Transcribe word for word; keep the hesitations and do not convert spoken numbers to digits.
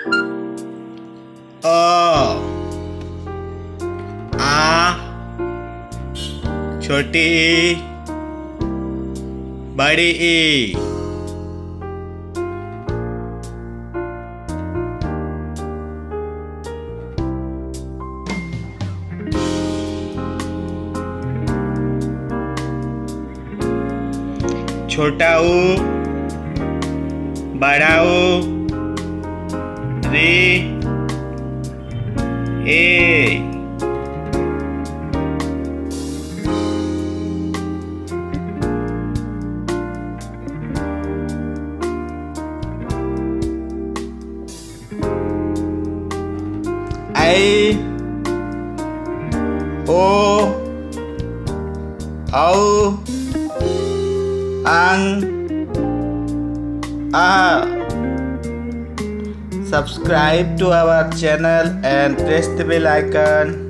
अ आ छोटी ई बड़ी ई। छोटा ऊ बड़ा ऊ रे ए। आई ओ औ ang a। Subscribe to our channel and press the bell icon.